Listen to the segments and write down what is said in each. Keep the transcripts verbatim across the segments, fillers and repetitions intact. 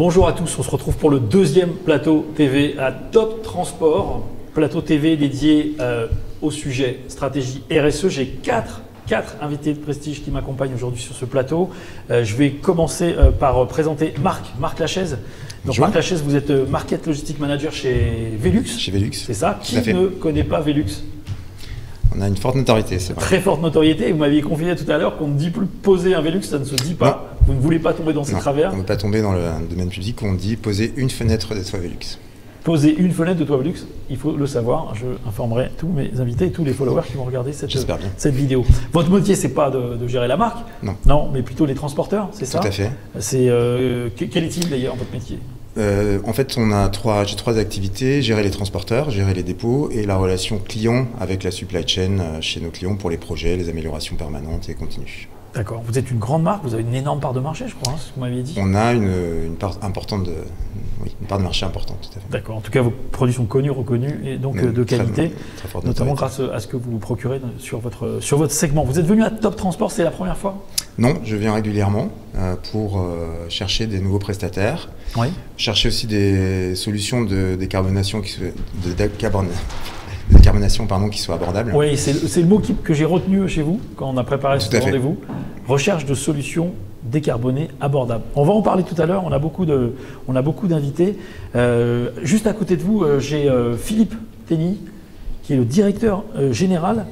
Bonjour à tous, on se retrouve pour le deuxième plateau T V à Top Transport. Plateau T V dédié euh, au sujet stratégie R S E. J'ai quatre, quatre invités de prestige qui m'accompagnent aujourd'hui sur ce plateau. Euh, je vais commencer euh, par présenter Marc, Marc Lachaise. Donc Bonjour. Marc Lachaise, vous êtes euh, Market Logistic Manager chez Velux. Chez Velux. C'est ça. Qui ne connaît pas Velux? On a une forte notoriété, c'est vrai. Très forte notoriété. Vous m'aviez confié tout à l'heure qu'on ne dit plus poser un Velux, ça ne se dit pas. Non. Vous ne voulez pas tomber dans ces non, travers. On ne veut pas tomber dans le domaine public, on dit poser une fenêtre de toit Velux. Poser une fenêtre de toit Velux, il faut le savoir. Je informerai tous mes invités et tous les followers qui vont regarder cette, cette vidéo. Votre métier, c'est pas de, de gérer la marque, non. non, mais plutôt les transporteurs, c'est ça? Tout à fait. C'est euh, quel est-il d'ailleurs votre métier? Euh, en fait, on a trois, j'ai trois activités, gérer les transporteurs, gérer les dépôts et la relation client avec la supply chain chez nos clients pour les projets, les améliorations permanentes et continues. D'accord. Vous êtes une grande marque, vous avez une énorme part de marché, je crois, hein, c'est ce que vous m'aviez dit. On a une, une part importante de, oui, une part de marché importante, tout à fait. D'accord. En tout cas, vos produits sont connus, reconnus et donc Mais de qualité, très, très notamment grâce à ce que vous procurez sur votre, sur votre segment. Vous êtes venu à Top Transport, c'est la première fois? Non, je viens régulièrement euh, pour euh, chercher des nouveaux prestataires, oui. chercher aussi des solutions de décarbonation qui, de décarbon, de décarbonation pardon, qui soient abordables. Oui, c'est le mot qui, que j'ai retenu chez vous quand on a préparé ce rendez-vous. Recherche de solutions décarbonées abordables. On va en parler tout à l'heure, on a beaucoup de, on a beaucoup d'invités. Euh, juste à côté de vous, euh, j'ai euh, Philippe Tenny, qui est le directeur euh, général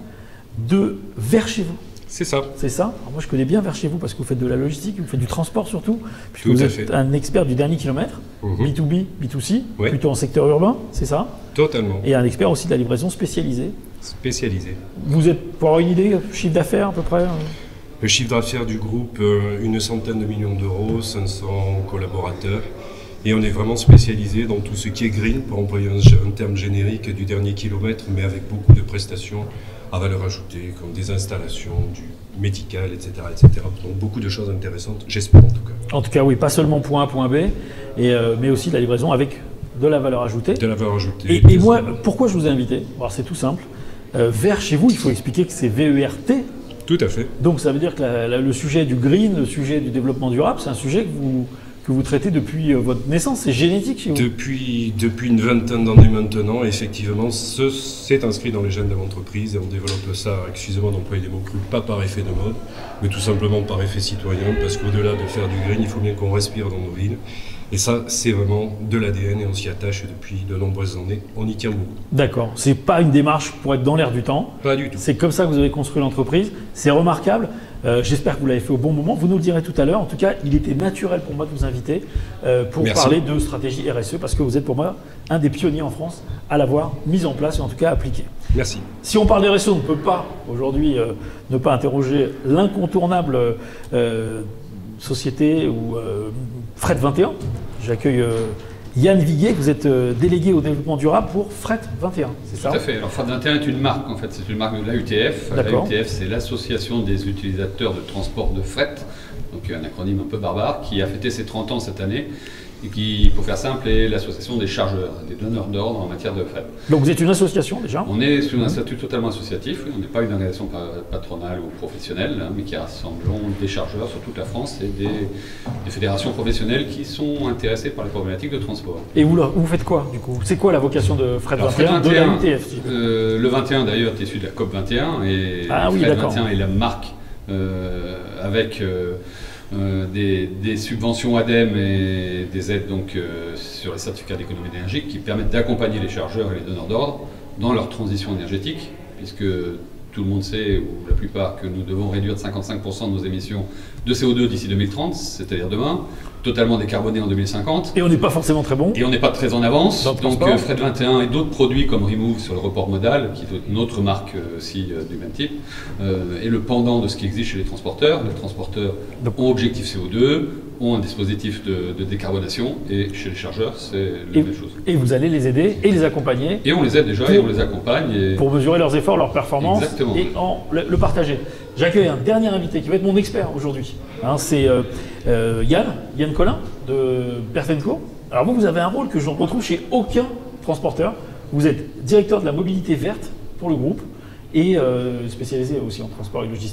de Vers chez vous. C'est ça. C'est ça. Alors moi, je connais bien Vers chez vous parce que vous faites de la logistique, vous faites du transport surtout, puisque Tout vous à êtes fait. un expert du dernier kilomètre, mmh. B deux B, B deux C, oui. plutôt en secteur urbain, c'est ça? Totalement. Et un expert aussi de la livraison spécialisée. Spécialisée. Vous êtes, pour avoir une idée, chiffre d'affaires à peu près? Le chiffre d'affaires du groupe, euh, une centaine de millions d'euros, cinq cents collaborateurs. Et on est vraiment spécialisé dans tout ce qui est green, pour employer un, un terme générique du dernier kilomètre, mais avec beaucoup de prestations à valeur ajoutée, comme des installations, du médical, et cetera, et cetera. Donc beaucoup de choses intéressantes, j'espère en tout cas. En tout cas, oui, pas seulement point A, point B, et, euh, mais aussi de la livraison avec de la valeur ajoutée. De la valeur ajoutée. Et, et moi, pourquoi je vous ai invité? C'est tout simple. Euh, Vers chez vous, il faut expliquer que c'est V E R T. Tout à fait. Donc ça veut dire que la, la, le sujet du green, le sujet du développement durable, c'est un sujet que vous, que vous traitez depuis euh, votre naissance. C'est génétique chez vous? Depuis, depuis une vingtaine d'années maintenant, effectivement, c'est inscrit dans les gènes de l'entreprise et on développe ça, excusez-moi d'employer des mots crus, pas par effet de mode, mais tout simplement par effet citoyen, parce qu'au-delà de faire du green, il faut bien qu'on respire dans nos villes. Et ça, c'est vraiment de l'A D N et on s'y attache depuis de nombreuses années. On y tient beaucoup. D'accord. C'est pas une démarche pour être dans l'air du temps. Pas du tout. C'est comme ça que vous avez construit l'entreprise. C'est remarquable. Euh, J'espère que vous l'avez fait au bon moment. Vous nous le direz tout à l'heure. En tout cas, il était naturel pour moi de vous inviter euh, pour Merci. parler de stratégie R S E parce que vous êtes pour moi un des pionniers en France à l'avoir mise en place et en tout cas appliquée. Merci. Si on parle de R S E, on ne peut pas aujourd'hui euh, ne pas interroger l'incontournable euh, société ou euh, Fret vingt et un. J'accueille euh, Yann Viguier, vous êtes euh, délégué au développement durable pour Fret vingt et un, c'est ça? Tout à fait. Alors Fret vingt et un est une marque en fait, c'est une marque de l'A U T F. L'A U T F, c'est l'association des utilisateurs de transport de fret, donc un acronyme un peu barbare, qui a fêté ses trente ans cette année. Et qui, pour faire simple, est l'association des chargeurs, des donneurs d'ordre en matière de fret. Donc vous êtes une association déjà? On est sous un statut totalement associatif, oui. On n'est pas une organisation patronale ou professionnelle, hein, mais qui rassemble des chargeurs sur toute la France et des, des fédérations professionnelles qui sont intéressées par les problématiques de transport. Et vous, vous faites quoi du coup? C'est quoi la vocation de Fret vingt et un, de la U T F? euh, Le vingt et un d'ailleurs est issu de la COP vingt et un et ah, oui, Fret vingt et un est la marque euh, avec... Euh, Euh, des, des subventions A D E M et des aides donc, euh, sur les certificats d'économie énergétique qui permettent d'accompagner les chargeurs et les donneurs d'ordre dans leur transition énergétique, puisque tout le monde sait, ou la plupart, que nous devons réduire de cinquante-cinq pour cent de nos émissions de C O deux d'ici deux mille trente, c'est-à-dire demain, totalement décarboné en deux mille cinquante. Et on n'est pas forcément très bon. Et on n'est pas très en avance. Donc euh, Fret vingt et un et d'autres produits comme Remove sur le report modal, qui est une autre marque euh, aussi euh, du même type, euh, est le pendant de ce qui existe chez les transporteurs. Les transporteurs donc, ont objectif C O deux, ont un dispositif de, de décarbonation, et chez les chargeurs, c'est la et, même chose. Et vous allez les aider et les accompagner. Et on les aide déjà, pour, et on les accompagne. Et... Pour mesurer leurs efforts, leurs performances. Exactement. Et en, le, le partager. J'accueille un dernier invité qui va être mon expert aujourd'hui. Hein, c'est euh, euh, Yann, Yann Collin de Bertenco. Alors vous, vous avez un rôle que je ne retrouve chez aucun transporteur. Vous êtes directeur de la mobilité verte pour le groupe et euh, spécialisé aussi en transport et logistique.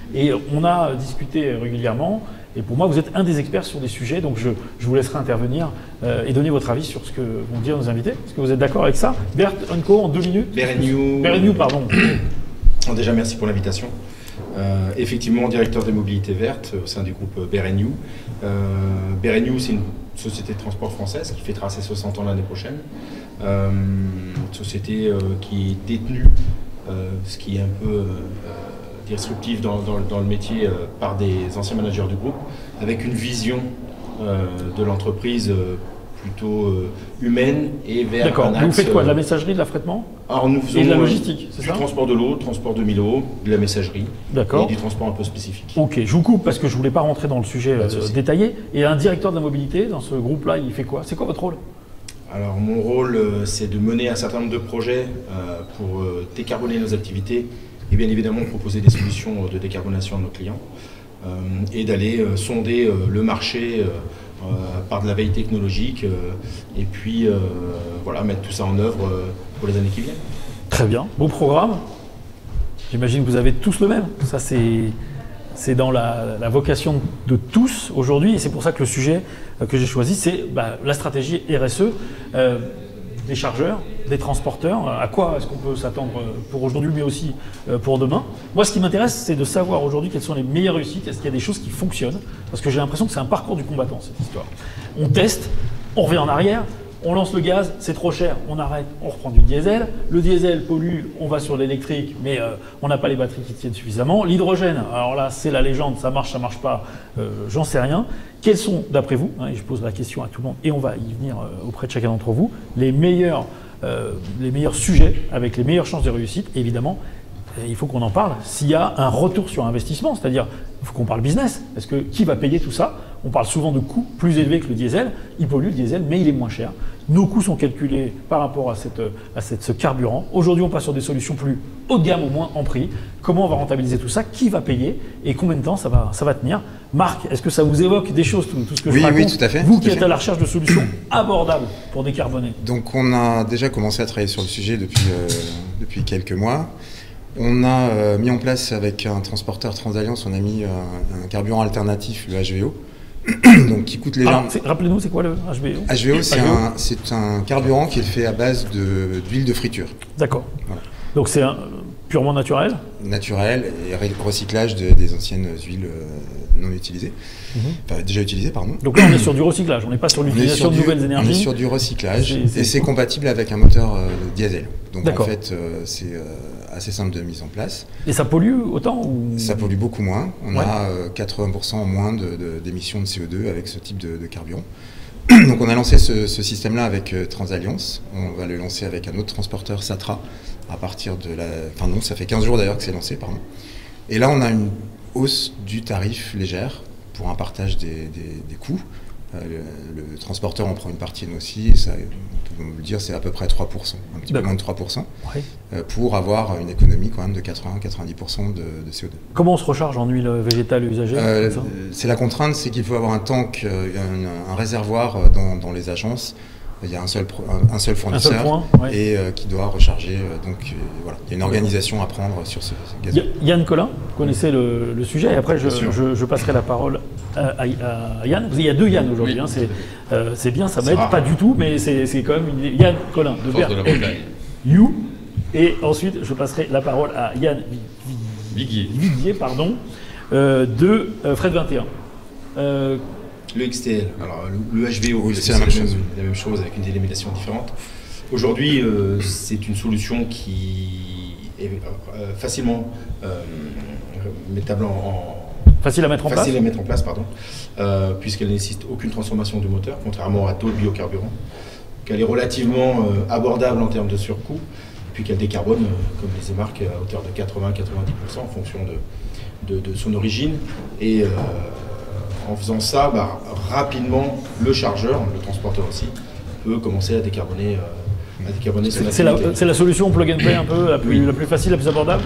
Et on a discuté régulièrement. Et pour moi, vous êtes un des experts sur des sujets, donc je, je vous laisserai intervenir euh, et donner votre avis sur ce que vont dire nos invités. Est-ce que vous êtes d'accord avec ça? Bert Unco, en deux minutes. Berenew. Berenew, pardon. Déjà, merci pour l'invitation. Euh, effectivement, directeur des mobilités vertes au sein du groupe Berenew. Euh, Berenew, c'est une société de transport française qui fêtera ses soixante ans l'année prochaine. Euh, une société euh, qui est détenue, euh, ce qui est un peu... Euh, disruptif dans, dans, dans le métier euh, par des anciens managers du groupe, avec une vision euh, de l'entreprise euh, plutôt euh, humaine et vers D'accord. un axe... Vous faites quoi? De la messagerie, de l'affrètement? Alors nous faisons et de la logistique, c'est du ça? transport de l'eau, transport de mille-eau, de la messagerie et du transport un peu spécifique. Ok, je vous coupe parce que je ne voulais pas rentrer dans le sujet euh, de détaillé. Et un directeur de la mobilité, dans ce groupe-là, il fait quoi? C'est quoi votre rôle? Alors mon rôle, euh, c'est de mener un certain nombre de projets euh, pour euh, décarboner nos activités et bien évidemment proposer des solutions de décarbonation à nos clients euh, et d'aller euh, sonder euh, le marché euh, euh, par de la veille technologique euh, et puis euh, voilà, mettre tout ça en œuvre euh, pour les années qui viennent. Très bien, beau programme. J'imagine que vous avez tous le même. Ça, c'est, c'est dans la, la vocation de tous aujourd'hui et c'est pour ça que le sujet que j'ai choisi, c'est bah, la stratégie R S E. Euh, des chargeurs, des transporteurs, à quoi est-ce qu'on peut s'attendre pour aujourd'hui mais aussi pour demain. Moi ce qui m'intéresse c'est de savoir aujourd'hui quelles sont les meilleures réussites, est-ce qu'il y a des choses qui fonctionnent, parce que j'ai l'impression que c'est un parcours du combattant cette histoire. On teste, on revient en arrière, on lance le gaz, c'est trop cher, on arrête, on reprend du diesel, le diesel pollue, on va sur l'électrique mais euh, on n'a pas les batteries qui tiennent suffisamment. L'hydrogène, alors là c'est la légende, ça marche, ça marche pas, euh, j'en sais rien. Quels sont, d'après vous, hein, et je pose la question à tout le monde, et on va y venir euh, auprès de chacun d'entre vous, les meilleurs, euh, les meilleurs sujets avec les meilleures chances de réussite? Et évidemment, euh, il faut qu'on en parle s'il y a un retour sur investissement, c'est-à-dire il faut qu'on parle business. Parce que qui va payer tout ça? On parle souvent de coûts plus élevés que le diesel. Il pollue le diesel, mais il est moins cher. Nos coûts sont calculés par rapport à, cette, à cette, ce carburant. Aujourd'hui, on passe sur des solutions plus haut de gamme, au moins en prix. Comment on va rentabiliser tout ça? Qui va payer? Et combien de temps ça va, ça va tenir? Marc, est-ce que ça vous évoque des choses, tout, tout ce que oui, je raconte? Oui, tout à fait. Vous tout qui à êtes fait. à la recherche de solutions abordables pour décarboner. Donc, on a déjà commencé à travailler sur le sujet depuis, euh, depuis quelques mois. On a euh, mis en place avec un transporteur Transalliance, on a mis euh, un carburant alternatif, le H V O. Donc, qui coûte légèrement. Ah, rappelez-nous, c'est quoi le H V O? H V O, c'est un, c'est un carburant qui est fait à base de, d'huile de friture. D'accord. Voilà. Donc c'est un, purement naturel? Naturel et recyclage de, des anciennes huiles euh, non utilisées. Mm-hmm. Enfin, déjà utilisées, pardon. Donc là, on est sur du recyclage, on n'est pas sur l'utilisation de nouvelles énergies. On est sur du recyclage c'est, c'est... et c'est compatible avec un moteur euh, diesel. Donc D'accord. en fait, euh, c'est euh, assez simple de mise en place. Et ça pollue autant ou... Ça pollue beaucoup moins. On ouais. a euh, quatre-vingts pour cent en moins de, de, d'émissions de C O deux avec ce type de, de carburant. Donc on a lancé ce, ce système-là avec euh, Transalliance. On va le lancer avec un autre transporteur, Satra, à partir de la... Enfin non, ça fait quinze jours d'ailleurs que c'est lancé, pardon. Et là, on a une hausse du tarif légère pour un partage des, des, des coûts. Euh, le, le transporteur en prend une partie, nous aussi. Et ça, on peut le dire, c'est à peu près trois pour cent, un petit D'accord. peu moins de trois pour cent, ouais. euh, pour avoir une économie quand même de quatre-vingts à quatre-vingt-dix pour cent de, de C O deux. Comment on se recharge en huile végétale usagée? euh, C'est la contrainte, c'est qu'il faut avoir un tank, un, un réservoir dans, dans les agences. Il y a un seul, un, un seul fournisseur un seul point, ouais. et euh, qui doit recharger. Euh, donc euh, voilà, il y a une organisation à prendre sur ce, ce gaz. Yann Collin, vous connaissez le, le sujet et après je, je, je passerai la parole à, à, à Yann. Il y a deux Yann aujourd'hui, oui, hein, c'est, euh, c'est bien, ça m'aide pas du tout, mais c'est, c'est quand même une... Yann Collin de Bert You. Et ensuite je passerai la parole à Yann Viguier, Viguier pardon, euh, de euh, Fret vingt et un. Euh, Le X T L, alors le, le H V O, oui, c'est la même, chose. la même chose avec une dénomination différente. Aujourd'hui, euh, c'est une solution qui est euh, facilement euh, mettable en, en facile à mettre en facile place, à mettre en place pardon, euh, puisqu'elle ne nécessite aucune transformation du moteur, contrairement à d'autres biocarburants. Qu'elle est relativement euh, abordable en termes de surcoût, puis qu'elle décarbone, euh, comme disait Marc, à hauteur de quatre-vingts à quatre-vingt-dix pour cent en fonction de, de, de son origine. Et euh, en faisant ça, bah, rapidement, le chargeur, le transporteur aussi, peut commencer à décarboner, euh, à décarboner son c'est, c'est, la, c'est la solution plug and play un peu la plus, oui. la plus facile, la plus abordable?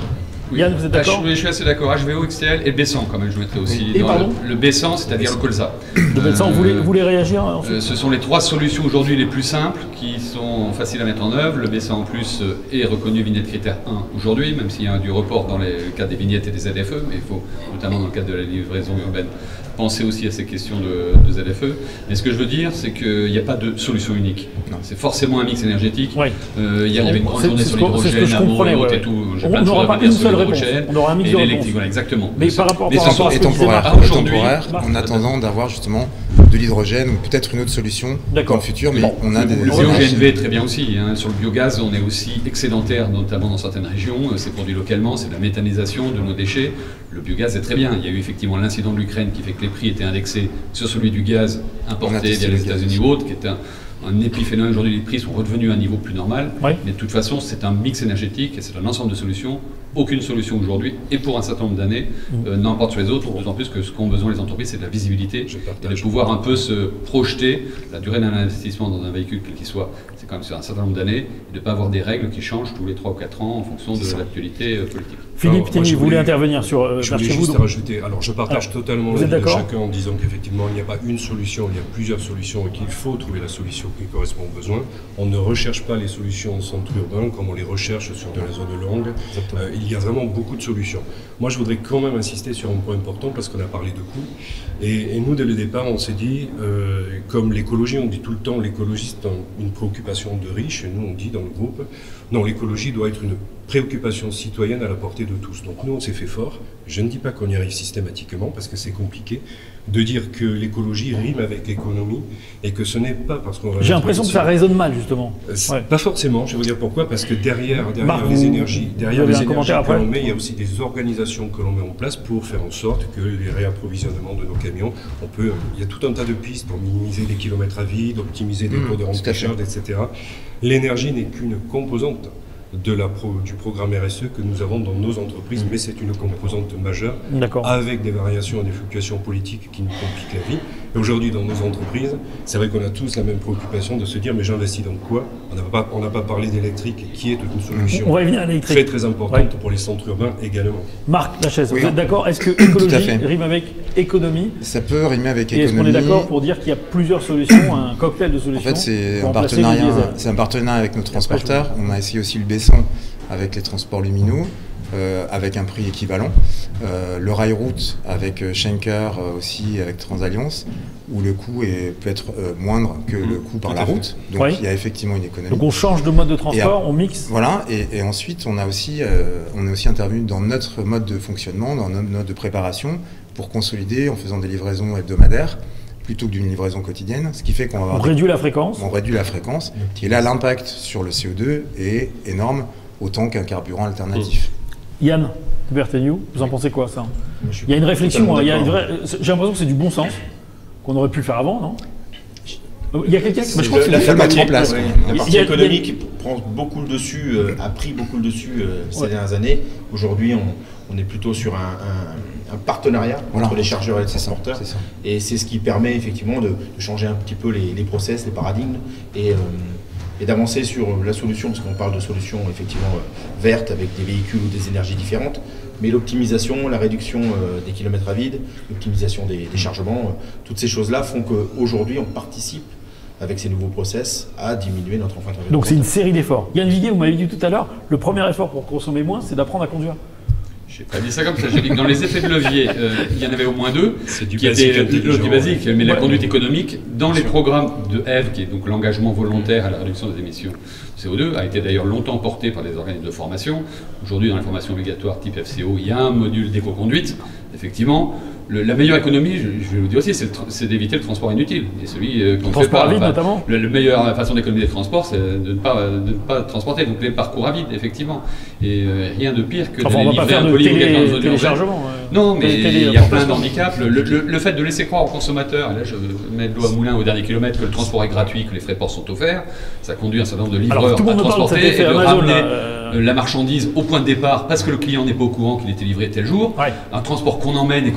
Oui. Yann, vous êtes d'accord? Je suis assez d'accord. H V O, X T L et le Bessan, quand même, je mettrais aussi. Et pardon le, le Bessan, c'est-à-dire le colza. Le Bessan, euh, vous, voulez, vous voulez réagir euh, Ce sont les trois solutions aujourd'hui les plus simples, qui sont faciles à mettre en œuvre. Le Bessan, en plus, est reconnu vignette critère un aujourd'hui, même s'il y a du report dans le cadre des vignettes et des Z F E, mais il faut, notamment dans le cadre de la livraison urbaine, penser aussi à ces questions de, de Z F E. Mais ce que je veux dire, c'est qu'il n'y a pas de solution unique. C'est forcément un mix énergétique. Oui. Euh, hier, il y avait une grande journée sur l'hydrogène, à Montréal ouais, et tout. On n'aura pas une seule réponse. On aura un mix de réponses. Voilà, exactement. Mais par rapport, par rapport à ce temporaire, temporaire en attendant d'avoir justement de l'hydrogène ou peut-être une autre solution dans le futur, mais bon, on a des... Le bio-G N V est très bien aussi. Hein. Sur le biogaz, on est aussi excédentaire, notamment dans certaines régions. C'est produit localement, c'est de la méthanisation de nos déchets. Le biogaz est très bien. Il y a eu effectivement l'incident de l'Ukraine qui fait que les prix étaient indexés sur celui du gaz importé via les États-Unis ou autres, qui est un, un épiphénomène. Aujourd'hui, les prix sont redevenus à un niveau plus normal. Oui. Mais de toute façon, c'est un mix énergétique et c'est un ensemble de solutions. Aucune solution aujourd'hui, et pour un certain nombre d'années, mmh. euh, n'importe sur les autres, d'autant plus que ce qu'ont besoin les entreprises, c'est de la visibilité, et de pouvoir un peu se projeter. La durée d'un investissement dans un véhicule, quel qu'il soit, c'est quand même sur un certain nombre d'années, et de ne pas avoir des règles qui changent tous les trois ou quatre ans en fonction de l'actualité euh, politique. Philippe Thémy, vous voulez intervenir sur euh, Je voulais juste vous, rajouter, alors je partage alors, totalement l'avis de chacun en disant qu'effectivement il n'y a pas une solution, il y a plusieurs solutions et qu'il faut trouver la solution qui correspond aux besoins. On ne recherche pas les solutions en centre urbain comme on les recherche sur de la zone longue. Euh, il y a vraiment beaucoup de solutions. Moi je voudrais quand même insister sur un point important parce qu'on a parlé de coûts. Et, et nous dès le départ on s'est dit, euh, comme l'écologie, on dit tout le temps l'écologie c'est un, une préoccupation de riches, et nous on dit dans le groupe, non, l'écologie doit être une préoccupation citoyenne à la portée de tous. Donc nous, on s'est fait fort. Je ne dis pas qu'on y arrive systématiquement, parce que c'est compliqué, de dire que l'écologie rime avec l'économie, et que ce n'est pas parce qu'on va... J'ai l'impression que ça résonne mal, justement. Ouais. Pas forcément, je vais vous dire pourquoi, parce que derrière, derrière Marc, les énergies, derrière les énergies que l'on met, il y a aussi des organisations que l'on met en place pour faire en sorte que les réapprovisionnements de nos camions, on peut... Il y a tout un tas de pistes pour minimiser les kilomètres à vide, optimiser des taux mmh, de remplissage, et cetera. L'énergie n'est qu'une composante de la pro, du programme R S E que nous avons dans nos entreprises, mais c'est une composante majeure, avec des variations et des fluctuations politiques qui nous compliquent la vie. Et aujourd'hui, dans nos entreprises, c'est vrai qu'on a tous la même préoccupation de se dire, mais j'investis dans quoi? On n'a pas, on n'a pas parlé d'électrique, qui est une solution on va venir à l'électrique. très très importante ouais. pour les centres urbains également. Marc Lachaise, oui. vous êtes d'accord? Est-ce que écologie rime avec économie? Ça peut rimer avec économie. Et est-ce qu'on est d'accord pour dire qu'il y a plusieurs solutions, un cocktail de solutions? En fait, c'est un partenariat, c'est un partenariat avec nos transporteurs. On a essayé aussi le Bessan avec les transports lumineux. Euh, avec un prix équivalent. Euh, le rail route avec Schenker euh, aussi, avec Transalliance, où le coût est, peut être euh, moindre que mmh. le coût par la route. Donc oui. il y a effectivement une économie. Donc on change de mode de transport, à, on mixe. Voilà, et, et ensuite on a aussi, euh, on est aussi intervenu dans notre mode de fonctionnement, dans notre mode de préparation, pour consolider en faisant des livraisons hebdomadaires plutôt que d'une livraison quotidienne, ce qui fait qu'on va avoir... On réduit la fréquence. On réduit la fréquence, mmh. et là l'impact sur le C O deux est énorme, autant qu'un carburant alternatif. Mmh. Yann Berthéniou, vous en pensez quoi ça? Il y a une réflexion, hein, il y a une vraie... j'ai l'impression que c'est du bon sens, qu'on aurait pu le faire avant, non? Il y a quelqu'un qui... Je crois que la, la partie, en place, ouais. la partie a, économique a... prend beaucoup le dessus, euh, a pris beaucoup le dessus euh, ces ouais. dernières années. Aujourd'hui, on, on est plutôt sur un, un, un partenariat voilà. entre les chargeurs et les transporteurs. Et c'est ce qui permet effectivement de, de changer un petit peu les, les process, les paradigmes. Et, euh, et d'avancer sur la solution, parce qu'on parle de solutions effectivement euh, vertes avec des véhicules ou des énergies différentes, mais l'optimisation, la réduction euh, des kilomètres à vide, l'optimisation des, des chargements, euh, toutes ces choses-là font qu'aujourd'hui on participe avec ces nouveaux process à diminuer notre empreinte environnementale. Donc c'est une série d'efforts. Yann Viguier, vous m'avez dit tout à l'heure, le premier effort pour consommer moins, c'est d'apprendre à conduire. Je n'ai pas dit ça comme ça, j'ai dit que dans les effets de levier, euh, il y en avait au moins deux, du qui étaient du basique, mais ouais. la conduite économique, dans les programmes de E V, qui est donc l'engagement volontaire à la réduction des émissions de C O deux, a été d'ailleurs longtemps porté par les organismes de formation. Aujourd'hui, dans les formations obligatoires type F C O, il y a un module d'éco-conduite, effectivement. Le, la meilleure économie, je, je vais vous dire aussi, c'est d'éviter le transport inutile. Et celui euh, qu'on ne fait pas. Vide, notamment. La meilleure façon d'économiser le transport, c'est de ne pas, de ne pas transporter. Donc les parcours à vide, effectivement. Et euh, rien de pire que enfin, de livrer un colis ou quelqu'un dans une téléchargement. Euh, non, mais il y a plein d'handicaps. Le, le, le, le fait de laisser croire aux consommateurs, et là je mets de l'eau à moulin au dernier kilomètre, que le transport est gratuit, que les frais de port sont offerts, ça conduit un certain nombre de livreurs Alors, à transporter et de Amazon, ramener là, euh... la marchandise au point de départ parce que le client n'est pas au courant qu'il était livré tel jour. Ouais. Un transport qu'on emmène et qu'on ramène chez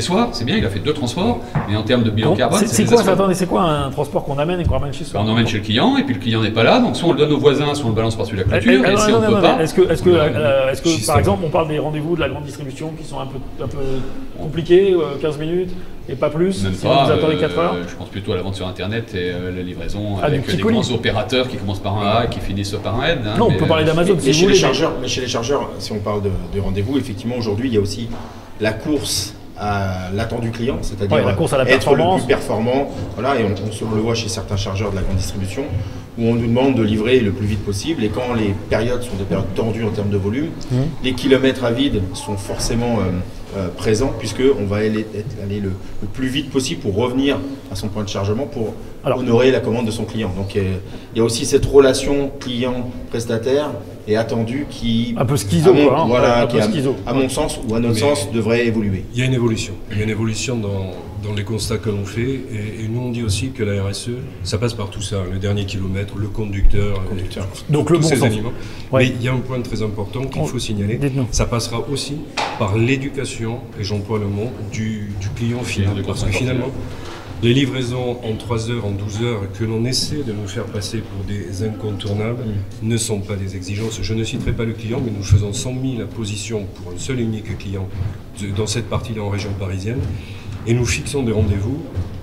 soi, c'est bien, il a fait deux transports, mais en termes de bilan Bon, carbone, c'est c'est c'est quoi, désastreux. attendez, c'est quoi un transport qu'on amène et qu'on ramène chez soi? On emmène chez le client, et puis le client n'est pas là, donc soit on le donne aux voisins, soit on le balance par-dessus la clôture, Eh, eh, et non, si non, on ne non, peut non, pas... Est-ce que, est-ce que, on le- euh, est-ce que Juste par avant. exemple, on parle des rendez-vous de la grande distribution qui sont un peu, un peu compliqués, euh, quinze minutes, et pas plus, Même sinon pas, vous attendez euh, quatre heures? je pense plutôt à la vente sur Internet et euh, la livraison Ah, du avec petit des colis. grands opérateurs qui commencent par un A et qui finissent par un N. hein, Non, on mais, peut parler euh, d'Amazon Mais si vous chez voulez. les mais- chargeurs, mais chez les chargeurs, si on parle de, de rendez-vous, effectivement, aujourd'hui, il y a aussi la course à l'attendu client, c'est-à-dire Ouais, la course à la être le performance. plus performant. Voilà, et on, on, se- on le voit chez certains chargeurs de la grande distribution, où on nous demande de livrer le plus vite possible. Et quand les périodes sont des périodes tendues en termes de volume, Mmh. les kilomètres à vide sont forcément euh, euh, présents, puisqu'on va aller, être- aller le, le plus vite possible pour revenir à son point de chargement pour Alors- honorer la commande de son client. Donc euh, il y a aussi cette relation client-prestataire et attendu qui, Un peu schizo, à mon, quoi, hein. voilà, Ouais, un qui peu à, schizo. à mon sens ou à notre Mais- sens devrait évoluer. Il y a une évolution. Il y a une évolution dans, dans les constats que l'on fait. Et, et nous, on dit aussi que la R S E, ça passe par tout ça. Le dernier kilomètre, le conducteur, Conducteur. et Donc tous le bon ces sens. éléments. Ouais. Mais il y a un point très important qu'il On- faut signaler. dites-nous. Ça passera aussi par l'éducation, et j'emploie le mot, du, du client final. Du Parce que consommateur. finalement, les livraisons en trois heures, en douze heures, que l'on essaie de nous faire passer pour des incontournables, ne sont pas des exigences. Je ne citerai pas le client, mais nous faisons cent mille positions pour un seul et unique client de- dans cette partie-là en région parisienne. Et nous fixons des rendez-vous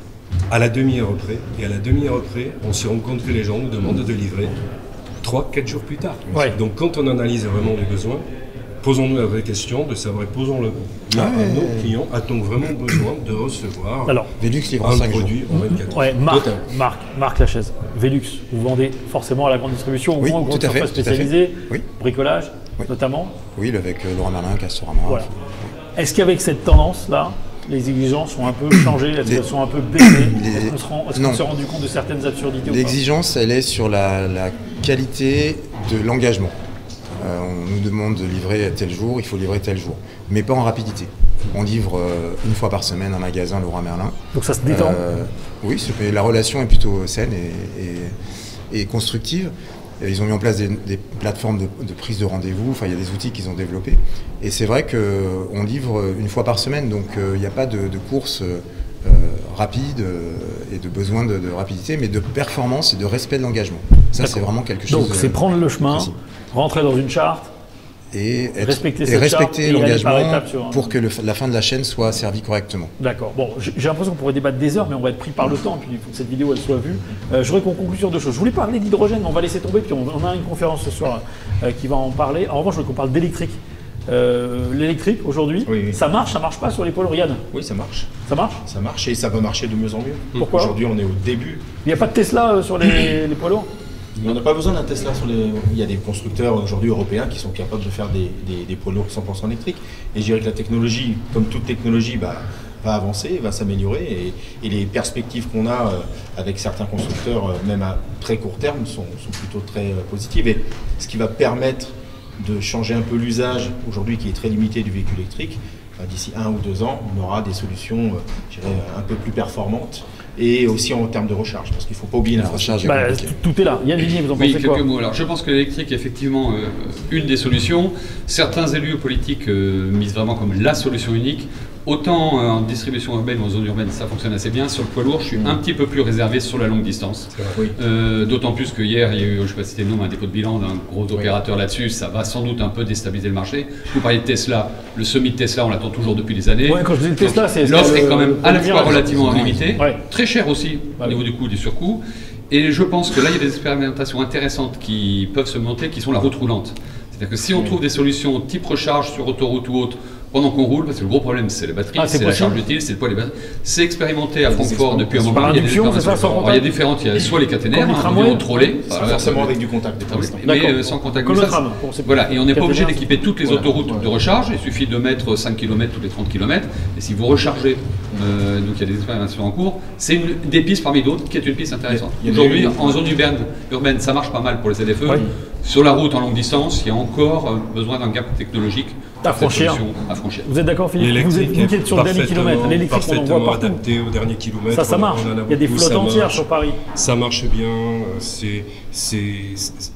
à la demi-heure près. Et à la demi-heure près, on se rend compte que les gens nous demandent de livrer trois quatre jours plus tard. Ouais. Donc quand on analyse vraiment les besoins, posons-nous la vraie question de savoir, posons-le là Ouais. à nos clients, a-t-on vraiment besoin de recevoir Alors, Velux livre en un cinq jours. produit en vingt-quatre ouais, heures? Marc, Total. Marc, Marc Lachaise, Velux, vous vendez forcément à la grande distribution, au Oui, moins aux tout grandes à fait, surfaces tout à fait. spécialisées, Oui. bricolage Oui. notamment. Oui, avec euh, Laurent Merlin, Castorama. Voilà. Est-ce qu'avec cette tendance-là, les exigences sont un peu changées, est-ce Les- qu'elles sont un peu baissées? les- Est-ce qu'on se rend- est-ce qu'on non. s'est rendu compte de certaines absurdités ou pas? L'exigence, elle est sur la, la qualité de l'engagement. Euh, on nous demande de livrer tel jour, il faut livrer tel jour, mais pas en rapidité. On livre euh, une fois par semaine un magasin Laurent Merlin. Donc ça se détend. Euh, oui, c'est- la relation est plutôt saine et, et- et constructive. Et ils ont mis en place des, des plateformes de, de prise de rendez-vous, enfin il y a des outils qu'ils ont développés. Et c'est vrai qu'on livre une fois par semaine, donc euh, il n'y a pas de, de course euh, rapide euh, et de besoin de, de rapidité, mais de performance et de respect de l'engagement. Ça, c'est vraiment quelque chose. Donc c'est euh, prendre le chemin, précis. rentrer dans une charte, et, être- respecter et cette charte respecter et aller par l'engagement étapes sur un- pour que le- la fin de la chaîne soit servie correctement. D'accord. Bon, j'ai j'ai l'impression qu'on pourrait débattre des heures, mais on va être pris par le temps, puis il faut que cette vidéo elle soit vue. Euh, je voudrais qu'on conclue sur deux choses. Je voulais parler d'hydrogène, mais on va laisser tomber, puis on, on a une conférence ce soir euh, qui va en parler. En revanche, je veux qu'on parle d'électrique. Euh, L'électrique, aujourd'hui, Oui, oui. ça marche, ça marche pas sur les poids lourds, Yann? Oui, ça marche. Ça marche? Ça marche et ça va marcher de mieux en mieux. Pourquoi? Aujourd'hui, on est au début. Il n'y a pas de Tesla euh, sur les, les poids lourds? On n'a pas besoin d'un Tesla sur les. Il y a des constructeurs aujourd'hui européens qui sont capables de faire des, des, des poids lourds cent pour cent électriques. Et je dirais que la technologie, comme toute technologie, bah, va avancer, va s'améliorer. Et, et les perspectives qu'on a euh, avec certains constructeurs, euh, même à très court terme, sont, sont plutôt très euh, positives. Et ce qui va permettre de changer un peu l'usage aujourd'hui qui est très limité du véhicule électrique, bah, d'ici un ou deux ans, on aura des solutions euh, je dirais, un peu plus performantes. Et aussi en termes de recharge, parce qu'il ne faut pas oublier La l'infrastructure. recharge est Bah, compliquée. tout, tout est là. Yann Vignier, vous en Oui, pensez quoi? quelques mots. Alors, je pense que l'électrique est effectivement euh, une des solutions. Certains élus politiques euh, misent vraiment comme la solution unique. Autant euh, en distribution urbaine ou en zone urbaine, ça fonctionne assez bien. Sur le poids lourd, je suis un petit peu plus réservé sur la longue distance. Oui. Euh, D'autant plus que hier, il y a eu, je ne vais pas citer le nom, un dépôt de bilan d'un gros opérateur là-dessus. Ça va sans doute un peu déstabiliser le marché. Vous parliez de Tesla. Le semi de Tesla, on l'attend toujours depuis des années. Ouais, quand je dis le Tesla, c'est- L'offre c'est est quand le- même à la le fois Mirage. relativement Ouais. limitée, Ouais. très cher aussi Bah au niveau oui. du coût, du surcoût. Et je pense que là, il y a des expérimentations intéressantes qui peuvent se monter, qui sont la route roulante. C'est-à-dire que si on trouve des solutions type recharge sur autoroute ou autre, pendant qu'on roule, parce que le gros problème c'est la batterie, Ah, c'est c'est la possible. charge utile, c'est le poids des batteries. C'est expérimenté à des Francfort depuis un expérimentations. moment. Par Il y a des induction, c'est ça, expérimentations. sans Alors, il y a contact différentes, il y a soit les caténaires, Comme les hein, tramways environ trollés, Pas voilà, forcément avec du contact des Ah oui, postes. mais D'accord. euh, sans contact Comme mais le ça, tram, pour ces- voilà, et on n'est pas obligé caténaires, d'équiper toutes les Voilà. autoroutes Ouais. de recharge, il suffit de mettre cinq kilomètres tous les trente kilomètres, et si vous rechargez, euh, donc il y a des expérimentations en cours, c'est une des pistes parmi d'autres qui est une piste intéressante. Il y a- il y a Aujourd'hui, eu- en zone urbaine, urbaine, ça marche pas mal pour les Z F E. Ouais. Sur la route en longue distance, il y a encore euh, besoin d'un gap technologique à franchir. à franchir. Vous êtes d'accord, Philippe? Vous êtes vous qui êtes sur le dernier kilomètre. L'électrique, on en voit partout. Adapté au dernier kilomètre. Ça, ça marche. On en a Il y a des beaucoup, flottes ça entières marche. sur Paris. Ça marche bien. C'est c'est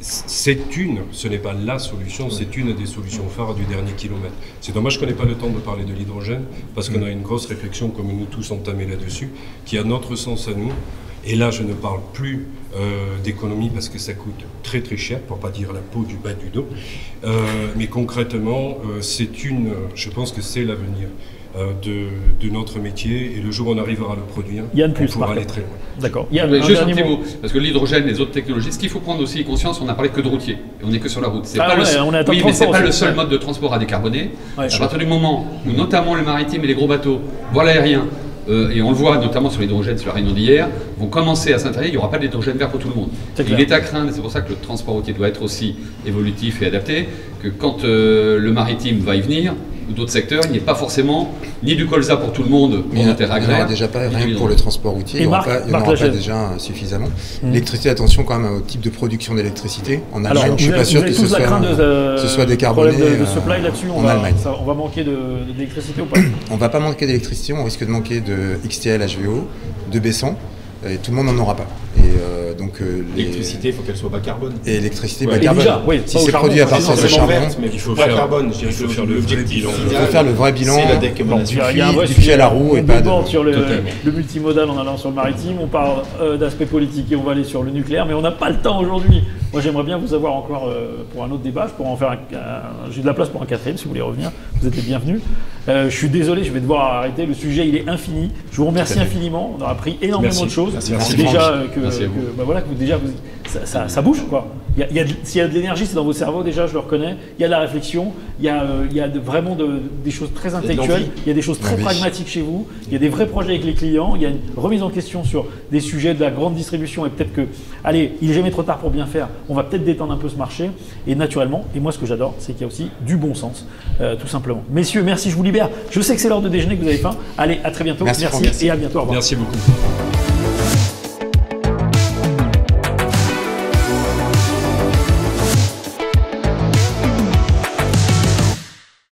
c'est une, ce n'est pas la solution, c'est une des solutions phares du dernier kilomètre. C'est dommage qu'on n'ait pas le temps de parler de l'hydrogène, parce qu'on a une grosse réflexion, comme nous tous entamée là-dessus, qui a notre sens à nous. Et là, je ne parle plus euh, d'économie parce que ça coûte très très cher, pour ne pas dire la peau du bas du dos. Euh, mais concrètement, euh, c'est une, je pense que c'est l'avenir euh, de, de notre métier. Et le jour où on arrivera à le produire, Yann on plus, pourra parfait. aller très loin. D'accord. Il y a Mais un juste un dernier petit mot. mot, parce que l'hydrogène, les autres technologies, ce qu'il faut prendre aussi conscience, on n'a parlé que de routier, et on n'est que sur la route. C'est Ah pas ouais, le, on est à temps oui, de mais c'est transport pas le aussi. seul mode de transport à décarboner. Ouais, à partir du moment où notamment le maritime et les gros bateaux, voire l'aérien, euh, et on le voit notamment sur l'hydrogène, sur la réunion d'hier, vont commencer à s'intéresser, il n'y aura pas d'hydrogène vert pour tout le monde. Il est à craindre, et c'est pour ça que le transport routier doit être aussi évolutif et adapté, que quand euh, le maritime va y venir, ou d'autres secteurs, il n'y a pas forcément ni du colza pour tout le monde, pour nos terres Il n'y en aura agraires. déjà pas, ni rien du que pour le transport routier, Et il n'y en Marc- aura pas, il y en Marc aura pas Lachelle. déjà suffisamment. Mmh. L'électricité, attention quand même au type de production d'électricité. En Alors, Allemagne, je ne suis vous pas avez, sûr vous que avez ce tous la soit, crainte de, euh, ce soit décarboné problème de, de euh, supply là-dessus. On en va, Allemagne. ça- on va manquer de- d'électricité ou pas? On ne va pas manquer d'électricité, on risque de manquer de X T L H V O, de Bessan, et tout le monde n'en aura pas. Et euh, donc euh, les- L'électricité, il faut qu'elle soit bas carbone. Et l'électricité Ouais. bas Et carbone. déjà, oui, si pas au c'est charbon, produit à pas partir de forcément charbon, verte, mais il faut bas faire- carbone. Je dirais il faut que faire le vrai l'objectif bilan. final, il faut faire le vrai bilan. c'est la Bon, décarbonation. il y a un vrai du pied à la roue on et pas de- déborde sur le, Totalement. le multimodal en allant sur le maritime, on parle euh, d'aspect politique et on va aller sur le nucléaire, mais on n'a pas le temps aujourd'hui. Moi j'aimerais bien vous avoir encore euh, pour un autre débat, je pourrais en faire un, un- j'ai de la place pour un quatrième si vous voulez revenir, vous êtes les bienvenus. Euh, je suis désolé, je vais devoir arrêter, le sujet il est infini, je vous remercie infiniment, on a appris énormément Merci. de choses. Merci, C'est merci, déjà Franck. euh, que, Merci à vous. que- bah voilà, que vous, déjà vous- ça, ça- ça bouge quoi. Il y a, il y a de- s'il y a de l'énergie, c'est dans vos cerveaux déjà, je le reconnais. Il y a de la réflexion, il y a, euh, il y a de- vraiment de- des choses très de intellectuelles, l'envie. il y a des choses très L'envie. pragmatiques chez vous, il y a des vrais projets avec les clients, il y a une remise en question sur des sujets de la grande distribution et peut-être que, allez, il est jamais trop tard pour bien faire, on va peut-être détendre un peu ce marché et naturellement, et moi ce que j'adore, c'est qu'il y a aussi du bon sens, euh, tout simplement. Messieurs, merci, je vous libère. Je sais que c'est l'heure de déjeuner, que vous avez faim. Allez, à très bientôt. Merci, Franck. et à bientôt. Au revoir. Merci beaucoup.